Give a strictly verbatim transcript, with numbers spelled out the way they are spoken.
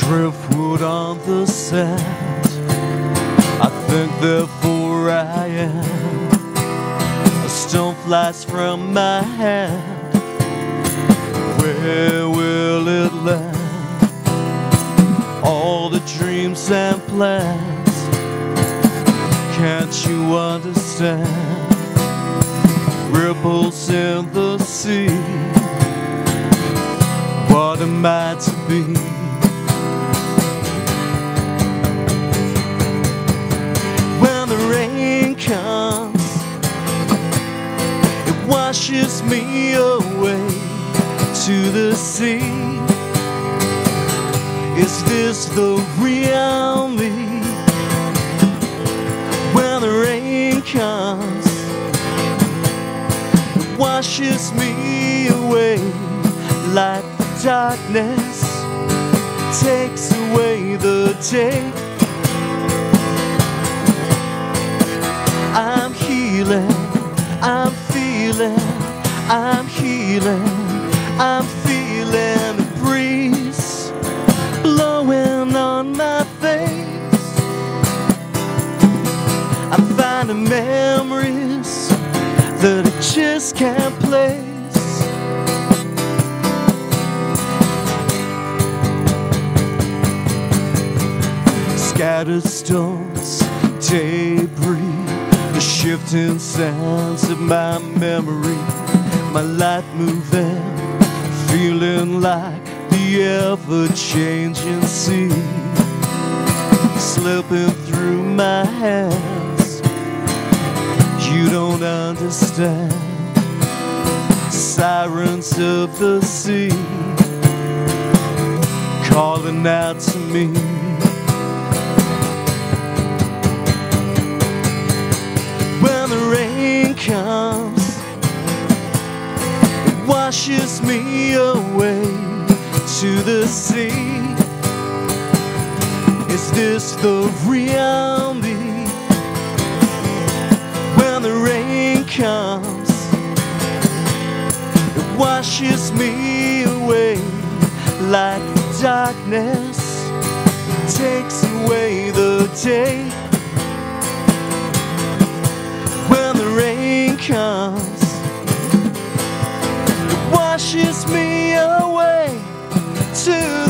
driftwood on the sand. I think therefore I am. A stone flies from my hand. Where will it land? All the dreams and plans, can't you understand? Ripples in the sea, what am I to be? When the rain comes, it washes me away to the sea. Is this the real me? When the rain comes, it washes me away like the darkness takes away the day. I'm healing, I'm feeling, I'm healing, I'm feeling the breeze blowing on my face. I'm finding memories that I just can't place. Scattered stones, debris, the shifting sands of my memory. My life moving, feeling like the ever-changing sea, slipping through my hands. You don't understand. Sirens of the sea calling out to me. When the rain comes, it washes me away to the sea. Is this the real me? When the rain comes, it washes me away like the darkness takes away the day. When the rain comes, it washes me away to